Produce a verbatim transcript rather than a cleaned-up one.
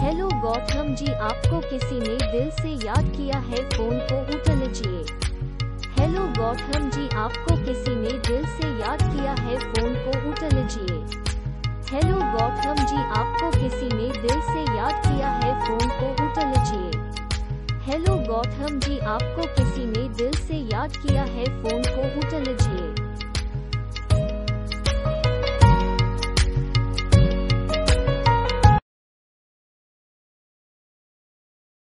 Hello Gautam ji, आपको किसी ने दिल से याद किया है, फोन को उठा लीजिए। हेलो गौतम जी, आपको किसी ने दिल से याद किया है, फोन को उठा लीजिए। हेलो गौतम जी, आपको किसी ने दिल से याद किया है, फोन को उठा लीजिए। हेलो गौतम जी, आपको किसी ने दिल से याद किया है, फोन को उठा लीजिए।